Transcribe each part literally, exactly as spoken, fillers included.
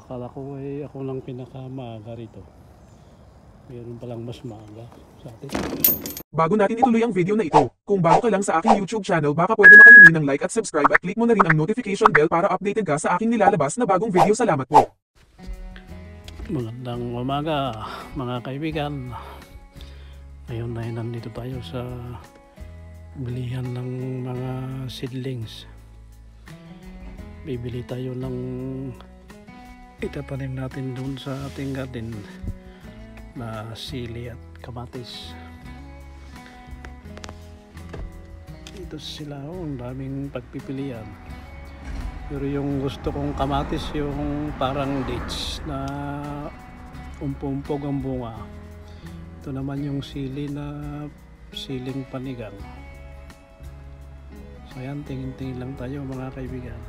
Akala ko ay ako lang pinakamaaga rito. Meron palang mas maaga sa atin. Bago natin ituloy ang video na ito, kung bago ka lang sa aking YouTube channel baka pwede makahingi ng like at subscribe at click mo na rin ang notification bell para updated ka sa aking nilalabas na bagong video. Salamat po. Magandang umaga mga kaibigan. Ngayon ay nandito tayo sa bilihan ng mga seedlings. Bibili tayo ng itatanim natin doon sa ating garden na sili at kamatis. Ito sila, oh, ang daming pagpipilian. Pero yung gusto kong kamatis yung parang dates na umpumpog ang bunga. Ito naman yung sili na siling panigang. So yan, tingin-tingin lang tayo mga kaibigan.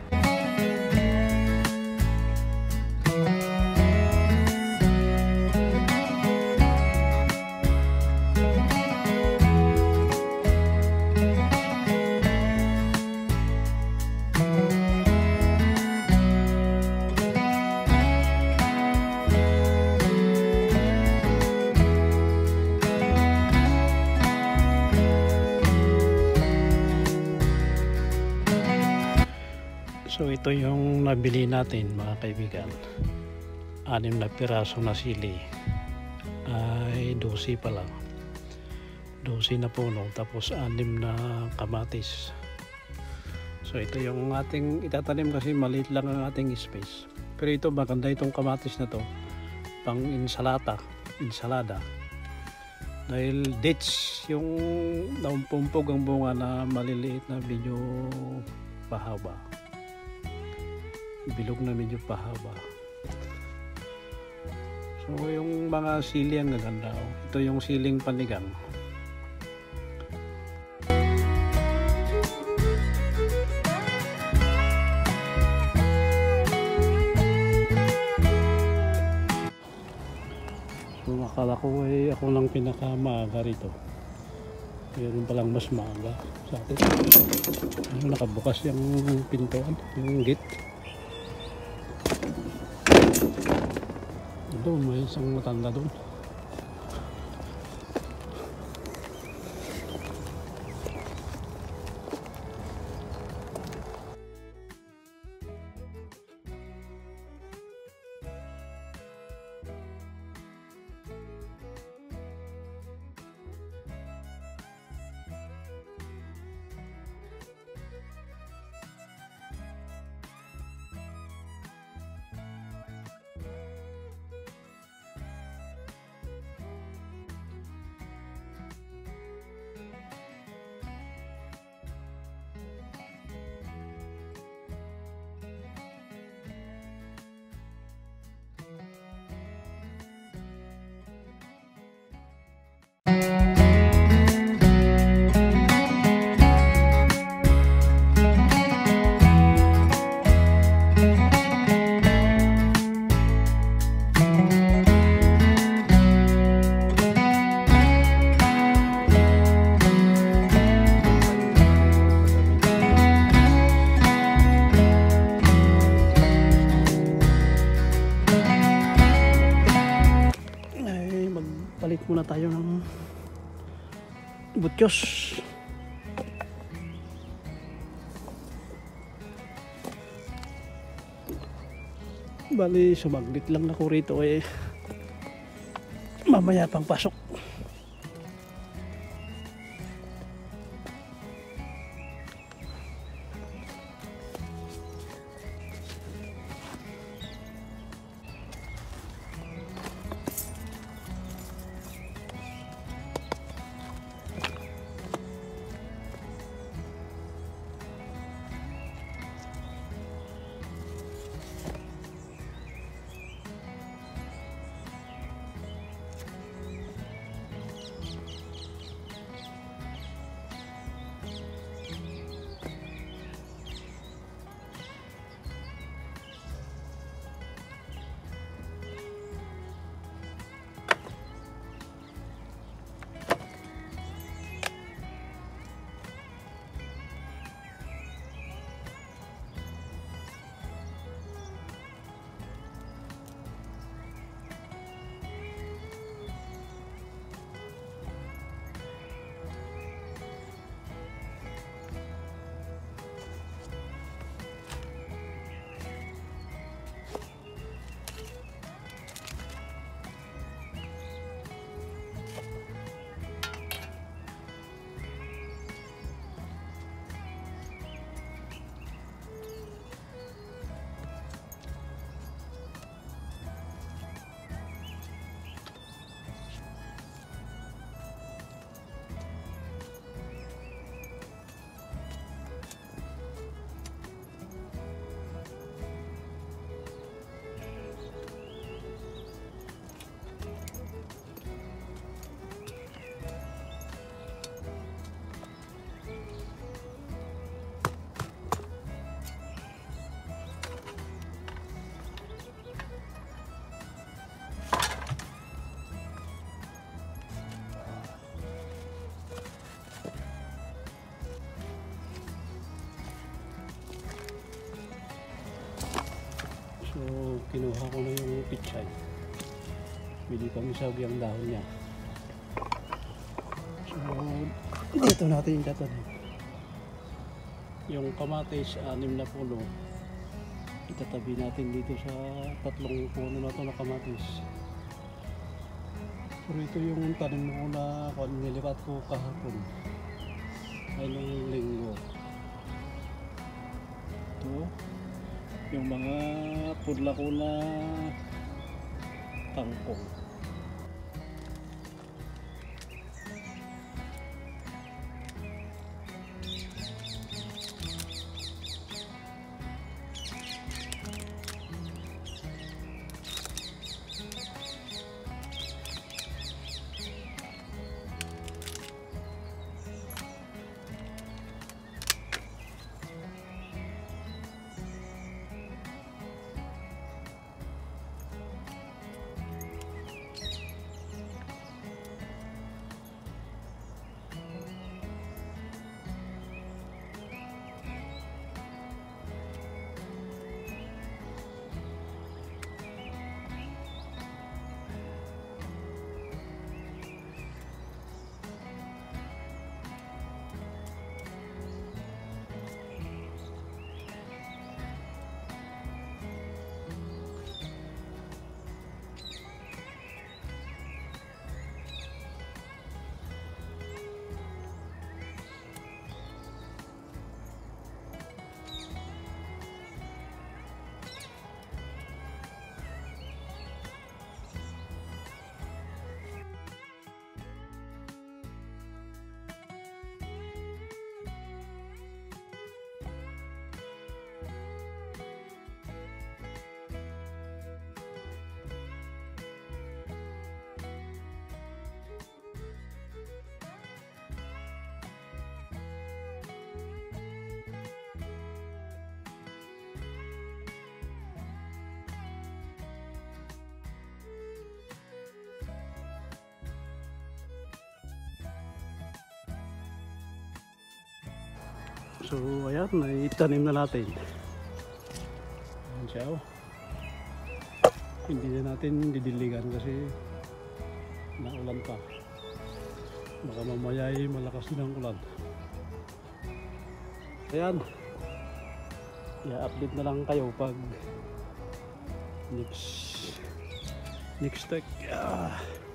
So ito yung nabili natin mga kaibigan. Anim na piraso na sili ay dosi pa lang. Dosi na puno tapos anim na kamatis. So ito yung ating itatanim kasi maliit lang ang ating space. Pero ito maganda itong kamatis na to pang insalata, insalada. Dahil dates yung naumpumpog ang bunga na maliliit na medyo pahaba. Bilog na medyo pahaba. So yung mga sili ang gaganda. Ito yung siling panigang. So akala ko ay ako lang pinakamaaga rito. Meron palang mas maaga sa atin. Ano, nakabukas yung pintuan, yung gate. Doon may isang matanda doon. Palit muna tayo ng butyos. Bali sumaglit lang ako rito eh. Mamaya pang pasok. kinuha ko na yung pichay. Bili kami sa ang dahon niya. So, dito natin itatanim. Yung kamatis, anim na puno. Itatabi natin dito sa tatlong puno na ito na kamatis. Pero ito yung tanim ko na nilipat ko kahapon. Ay nung linggo. Ito. Yung mga pudla ko na tangkong. So ayan, naitanim na natin. Ayan siya, oh. Hindi na natin didiligan kasi naulan pa. Baka mamaya ay malakas din ang ulan. Ayan, i-update na lang kayo pag next next week. Ah.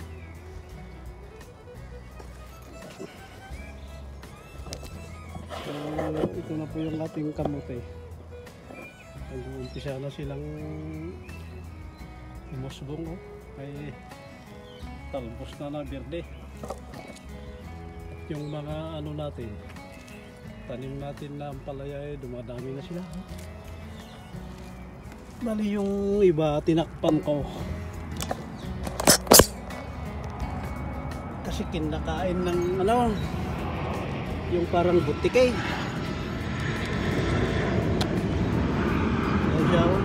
So, ito na po yung ating kamote. Nag-uumpisa na silang umusbong, oh. Ay talbos na na berde. At yung mga ano natin, tanim natin na ampalaya, eh, dumadami na sila. Bali yung iba tinakpan ko kasi kinakain ng ano, yung parang butikay. Ayan siya, oh.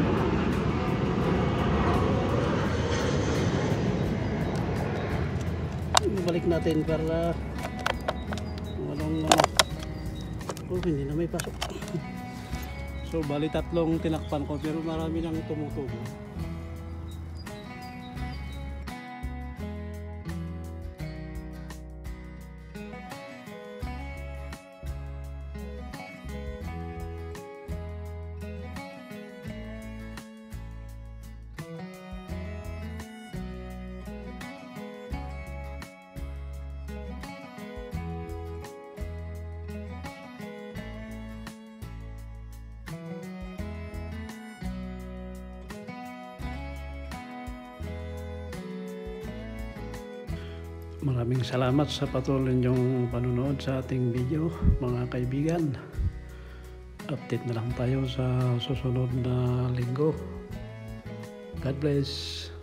Balik natin para anong ano. Oh, hindi na may pasok. So bali tatlong tinakpan ko pero marami nang tumutubo. Maraming salamat sa patuloy niyong panonood sa ating video, mga kaibigan. Update na lang tayo sa susunod na linggo. God bless.